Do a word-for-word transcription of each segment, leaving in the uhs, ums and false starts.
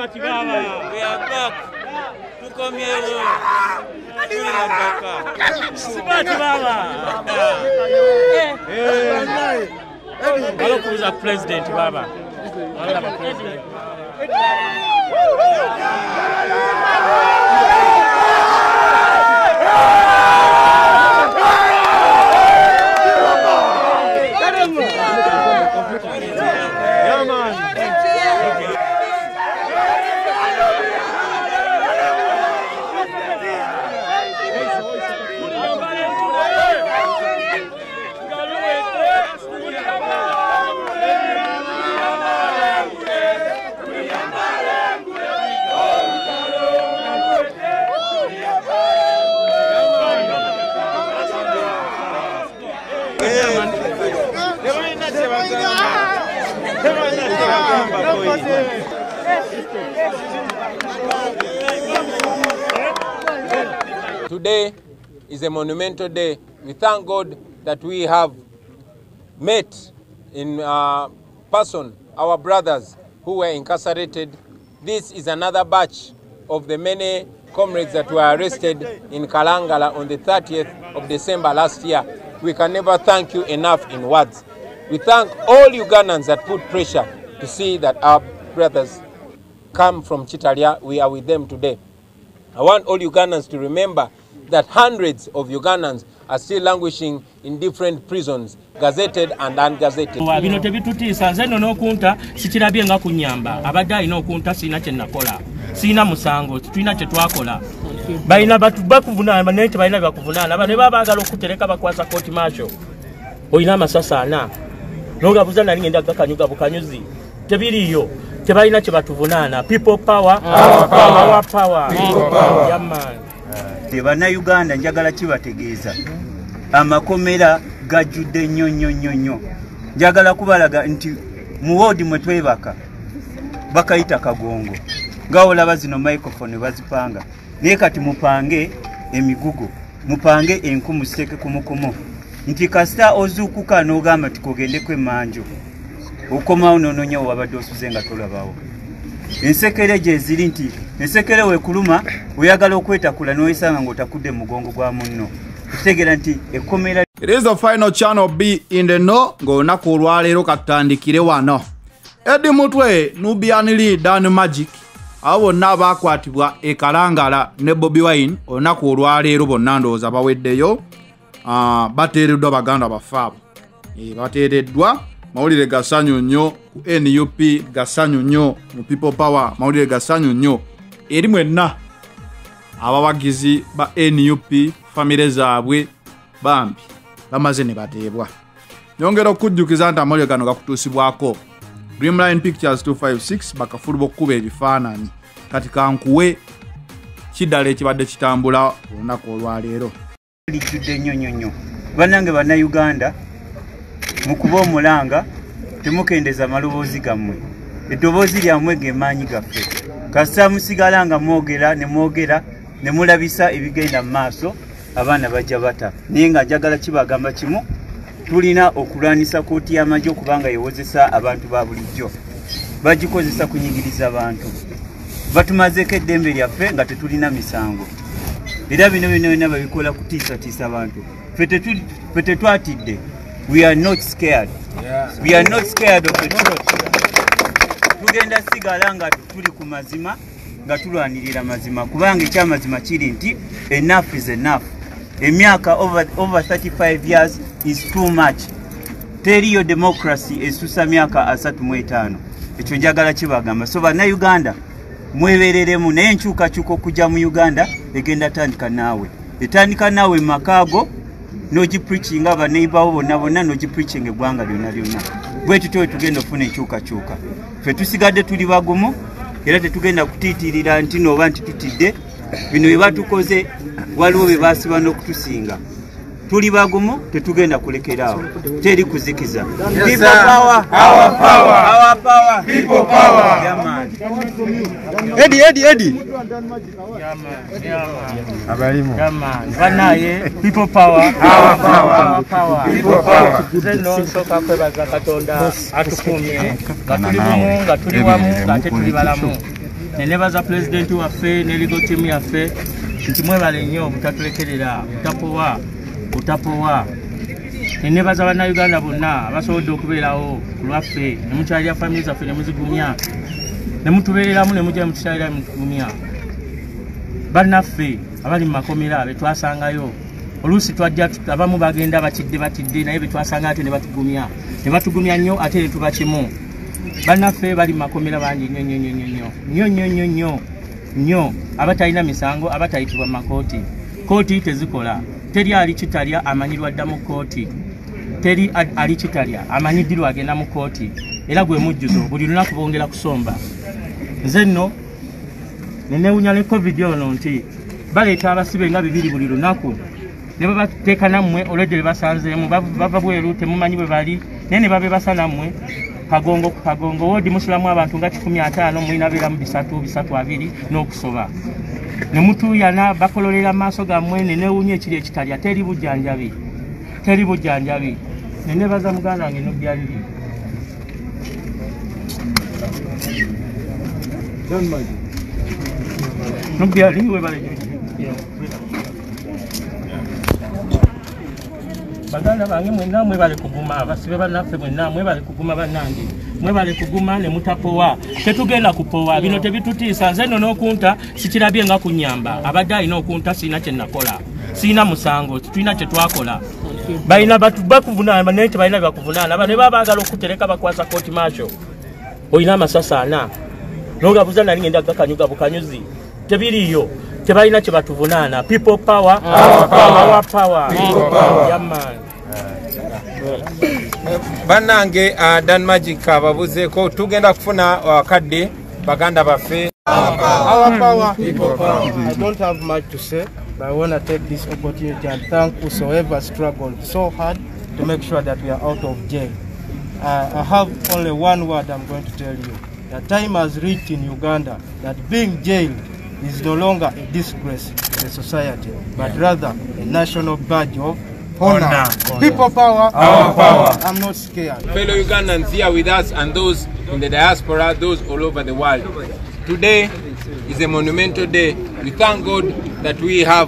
Sibati baba. We are back. Tukomyewo. Sibati baba. Eh. Balo kuza president baba. Balo president. Today is a monumental day. We thank God that we have met in uh, person our brothers who were incarcerated. This is another batch of the many comrades that were arrested in Kalangala on the thirtieth of December last year. We can never thank you enough in words. We thank all Ugandans that put pressure to see that our brothers come from Chitalia. We are with them today. I want all Ugandans to remember that hundreds of Ugandans are still languishing in different prisons, gazetted and ungazetted. Bino tebitutiisa nze nno n'okunta sikirabye nga kunyamba abadde alina okunta sirina kye nakola sirina musango tulina kye twakola balina bakuvunaana naye tebalina byakuvunaana ne baba baagala okutereka bakwasa kooti maasho olina amasasa ana n'ogabuza nali ngenda gakanyuga bukanyuzi tebiriyo tebalina kye batuvunaana. People power, our power, our power. People power. Yeah, man. Bana Uganda njagala kibategeeza amakomera gajjudde nnyo nnyo nnyo nnyo. Njagala kubalaga nti mu wodi mwe twebaka bakayita Kagongo nga olaba zino microphone bazipanga naye kati mupange emigugo mupange enku musiteke kumukumu nti kasita ozuukuka n'ogamba tikogendeko emanjo okomawo nononya wabadde osuze nga tolabawo. Ensekere gye ziri nti ensekere wekuluma oyagala okwetakula n'oyisanga ng'otakudde mugongo gwa munno kutegeera nti ekkomera. It is the final channel B in the no ng'olunaku olwaleero katutandikire wano. Eddie Mutwe, Nubian Lee, Dan Magic abo bonna abakwatibwa e Kalangala ne Bobi Wine olunaku olwaleero bonna ndowooza baweddeyo uh, bateereddwa baganda bafaabo e, bateereddwa mawulire gasanyu nnyo ku N U P gasanyu nnyo mu People Power mawulire gasanyu nnyo eri mwenna abawagizi ba N U P famire zaabwe bambi bamaze ne bateebwa. Nyongera okujjukiza nti amawulire gano gakutuusibwako Dreamline Pictures two five six bakafulu bokkuba ebifaananyi kati kankuwe kiddala ekibadde kitambula olunaku olwaleero. Lijjudde nnyo nnyo nnyo bannange banna Uganda mukuba omulanga temukendeza maloboozi gammwe eddoboozi lyammwe gemaanyi gaffe kasita musigala nga mwogera ne mwogera ne mulabisa ebigenda mu maaso abaana bajja bata naye nga njagala kibagamba kimu tulina okulwanisa kooti y'amagye okubanga yewozesa abantu ba bulijjo bagikozesa kunyigiriza abantu batumazeeko eddembe lyaffe nga tetulina misango era bino bino byonna babikola kutiisatiisa abantu ffe tetwatidde. We are not scared. Yeah. We are not scared of the truth. Tugenda sigala nga tuli ku mazima nga tulwanirira mazima kubanga ekyamazima kiri nti enough is enough. Emyaka over, over thirty-five years is too much. Teriyo democracy esusa myaka asatu mu etaano. Ekyo njagala kibagamba. So bana Uganda mwebereremu naye enkyukakyuka okujja mu Uganda egenda tandika naawe. Etandika naawe makaago noji preaching aba neighbor bonna bonna noji preaching eggwanga lyonna lyonna bwe tutyo tugenda ofuna ekyukakyuka ffe tusigadde tuli bagumu era tetugenda kutiitirira nti nooba nti tutidde bino bye batukoze waliwo bye baasiba n'okutusinga tuli bagumu tetugenda kulekeraawo teri kuzikiza. People power, our power, our power, people power. Yeah, man. Eddie, Eddie, Eddie. Yeah, man. Yeah, man. Abalimu. Yeah, man. Banaye, people power, our power, our power, people power. Zeno soka kwebaza Katonda atukumye nga tuli bumu nga tuli wamu nga tetuli balamu nenebaza pulezidenti waffe ne legal team yaffe nti mwebale nnyo obutatulekerera butapowa butapowa nenebaza bannayuganda bonna abasobodde okubeerawo ku lwaffe ne mukyalira famire zaffe ne muzigumya ne mutubeereramu ne mujja mutukyalira mutugumya bannaffe abali mu makomera be twasangayo oluusi twajja abamu bagenda batidde batidde naye be twasanga ate ne batugumya ne batugumya nnyo ate ne tuba kimu bannaffe bali mu makomera bangi nnyo nnyo nnyo nnyo nnyo nnyo nnyo nnyo nnyo abatalina misango abatayitibwa mu makooti kooti tezikola teri ali kitalya amanyirwa dda mu kooti teri ali kitalya amanyiddirwa agenda mu kooti era gwe mujjuzo buli lunaku bongera kusomba nze nno nenewunya ne covid ono nti baleeta abasibe nga bibiri buli lunaku ne babateeka nammwe olwedde be basanzeemu bava bweru temumanyi bwe bali naye ne babebasa nammwe kagongo ku kagongo woodi musulamu abantu nga kikumi ataano mulina beeramu bisatu bisatu abiri n'okusoba ne mutuuyana bakololera maaso gammwe ne neewunya ekiri ekitalya teri bujjanjabi teri bujjanjabi ne nebaza muganda wange nobyaliri nobyaliri webale baganda bange mwenna mwebale kuguma abasibe bannaffe mwenna mwebale kuguma bannange mwebale kuguma ne mutapowa tetugenda kupowa bino tebitutiisa nze nno n'okunta sikirabye nga kunyamba abadde alina okunta siina kye nakola siina musango tulina kye twakola balina bakuvunaana naye tebalina byakuvunaana aba ne baba baagala okutereka bakwasa kooti maasho olina amasasa ana nogabuza nali ngenda gakanyuga bukanyuzi tebiriyo tebalina kye batuvunaana people power our power our power yaman bannange uh, Dan Magic ababuzeeko tugenda kufuna wakadde baganda baffe our power people power. I don't have much to say, but I want to take this opportunity and thank whosoever struggled so hard to make sure that we are out of jail. uh, I have only one word I'm going to tell you. The time has reached in Uganda that being jailed is no longer a disgrace to the society, but rather a national badge of honor. honor. People power, our power. I'm not scared. Fellow Ugandans here with us and those in the diaspora, those all over the world. Today is a monumental day. We thank God that we have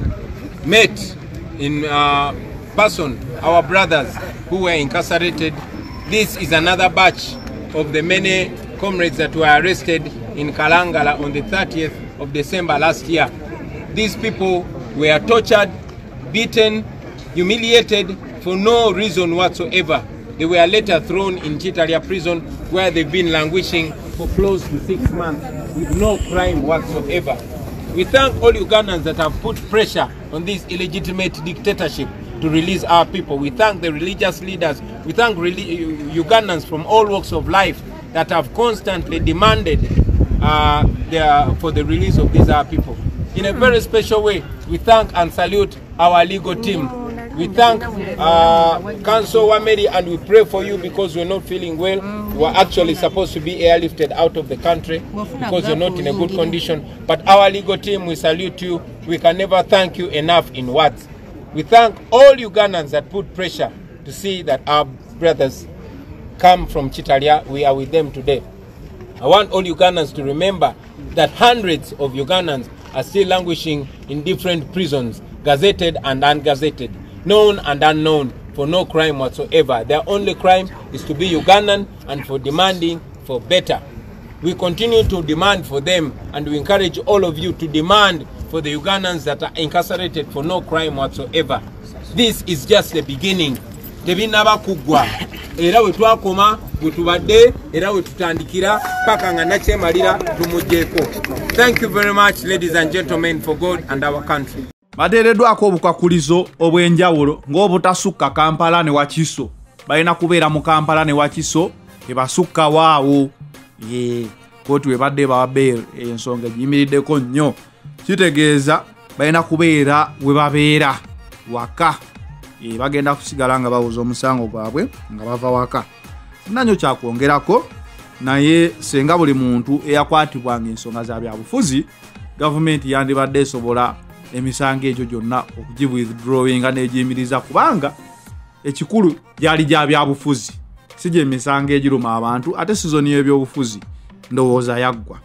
met in uh, person our brothers who were incarcerated. This is another batch of the many comrades that were arrested in Kalangala on the thirtieth of December last year. These people were tortured, beaten, humiliated for no reason whatsoever. They were later thrown in Chitalia prison where they've been languishing for close to six months with no crime whatsoever. We thank all Ugandans that have put pressure on this illegitimate dictatorship to release our people. We thank the religious leaders. We thank Ugandans from all walks of life that have constantly demanded uh, their, for the release of these our people. In a very special way, we thank and salute our legal team. We thank uh, Council Wameri and we pray for you because we're not feeling well. We're actually supposed to be airlifted out of the country because you're not in a good condition. But our legal team, we salute you. We can never thank you enough in words. We thank all Ugandans that put pressure to see that our brothers come from Chitalia. We are with them today. I want all Ugandans to remember that hundreds of Ugandans are still languishing in different prisons, gazetted and ungazetted, known and unknown, for no crime whatsoever. Their only crime is to be Ugandan and for demanding for better. We continue to demand for them, and we encourage all of you to demand for the Ugandans that are incarcerated for no crime whatsoever. This is just the beginning. Tebinaba kugwa era we twakoma we tubadde era we tutandikira paka nga nakyemalira tumujjeeko. Thank you very much, ladies and gentlemen, for God and our country. Bateereddwako obukwakulizo obw'enjawulo ng'obutasukka Kampala ne Wakiso. Balina kubeera mu Kampala ne Wakiso tebasukka waawo. Ye kooti webadde bawa bail ensonga egiyimiriddeko nnyo. Kitegeeza balina kubeera we babeera waka. E, bagenda kusigala nga bawuza omusango gwabwe nga bava waka. Nanyo kyakwongerako naye senga buli muntu eyakwatibwanga ensonga za byabufuzi, gavumenti yandibadde esobola emisango egyo gyonna okugiwithdrawinga n'egiyimiriza kubanga ekikulu gyali gya byabufuzi si gye emisango egiruma abantu ate sizoni y'ebyobufuzi ndowooza yaggwa.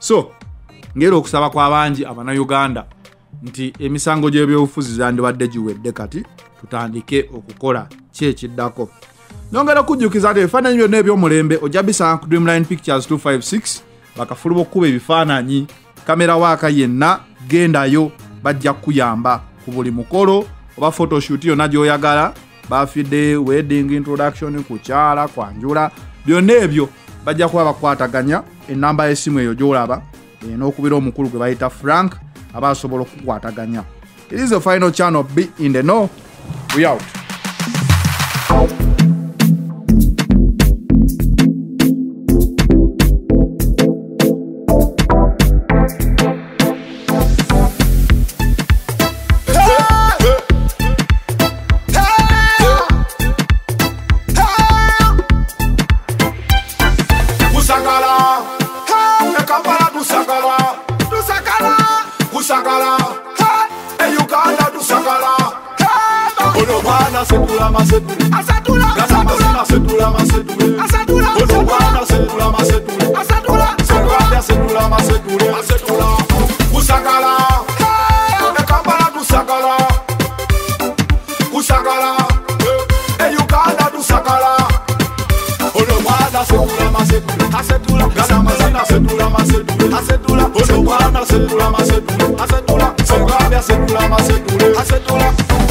So ngero okusaba kwa bangi abana Uganda nti emisango gy'ebyobufuzi zandibadde giwedde kati tutandike okukola kyekiddako. Nongera kujjukiza nti ebifaananyi byonna eby'omulembe ojja bisanga ku Dreamline Pictures two five six bakafulu b'okkuba ebifaananyi kamera waaka yenna gendayo bajja kuyamba ku buli mukolo oba photoshoot yonna gy'oyagala birthday, wedding, introduction, kukyala, kwanjula byonna ebyo bajja kuba bakwataganya ennamba y'essimu eyo gy'olaba n'okubira omukulu gwe bayita Frank aba asobola okukwataganya. It is the final channel B in the know. We out. Setula masetula asatula asatula setula masetula asatula osopana setula masetula asatula sokanda setula masetula asatula usakala ekambala tusakala usakala e Uganda tusakala olomwana setula masetula asatula gasamazina setula masetula asatula osopana setula masetula asatula sokanda setula masetula asatula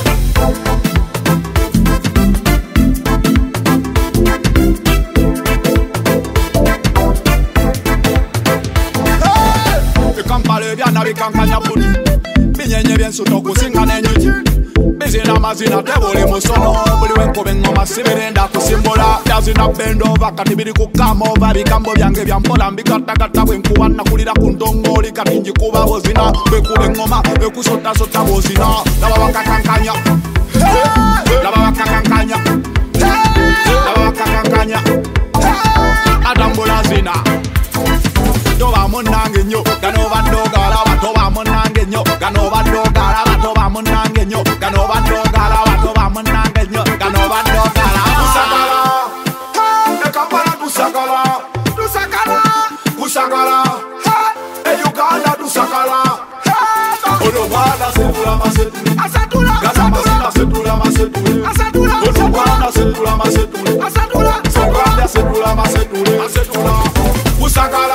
kankanya puni binyenye byensuto kusinga n'enjuki bizina amazina tebuli musono buli wenkuba engoma sibirenda kusimbola byazina bendova kati biri kukama ova bigambo byange byampola mbikattakata bwenkuba nakulira ku ntongoli kati njikuba bozina bwekuba engoma ekusotasota bozina laba bakakankanya laba bakakankanya laba bakakankanya atambula zina toba munange nnyo gano badogala batoba munange nnyo gano badogala batoba munange nnyo gano badogala batoba munange nnyo gano badogala kusagala ekambala tusagala tusagala kusagala e Uganda tusagala olobana setula masetula asatula gasamazina setula masetula asatula olobana setula masetula asatula sokanda setula masetula asatula kusagala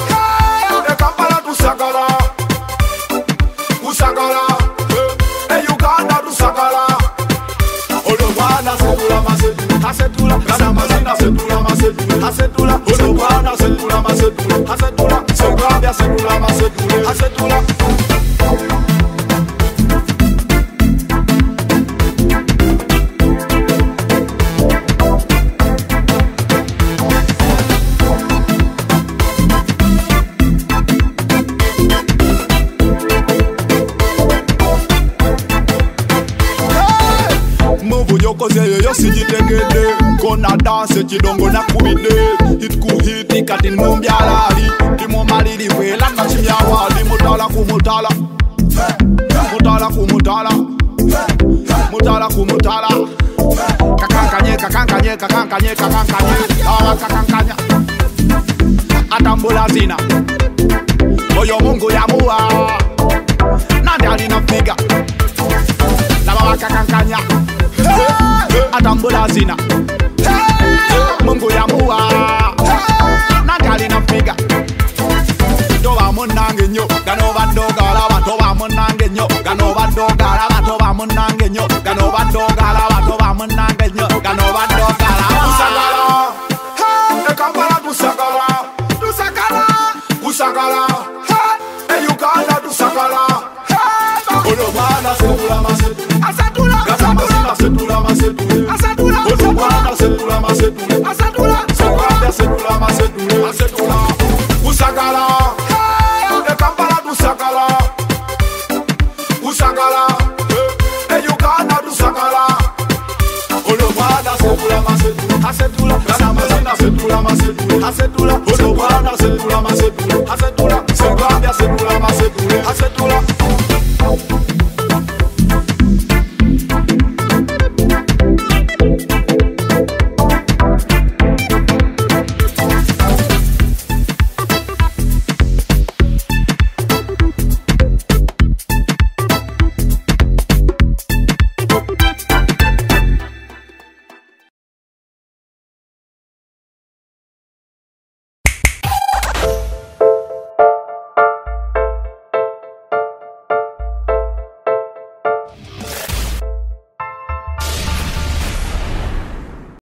asetula gasamazina setula masetula asetula olobana setula masetula asetula sokanda setula masetula asetula yokozeyo yosijitegede kona danse chidongo na kubide itkuhiti kati numbyalali timomalili wela na chimyawali mutala kumutala mutala kumutala mutala kumutala kakankanye kakankanye kakankanye kakankanye awa kakankanya atambula zina oyo Mungu yamuwa nandi alina figa laba kakankanya atambula zina Mungu yamuwa nangali na figa toba munange nnyo gano badogala batoba munange nnyo gano badogala batoba munange nnyo gano badogala batoba munange nnyo gano badogala kusagala ekambala tusagala tusagala kusagala e Uganda tusagala olobana setula masetula asatula gasamazina setula masetula asatula olobana setula masetula asatula sokanda setula masetula asetula usagala ekambala tusagala usagala e Uganda tusagala olobana setula masetula asetula gasamazina setula masetula asetula olobana setula masetula asetula sokanda setula masetula asetula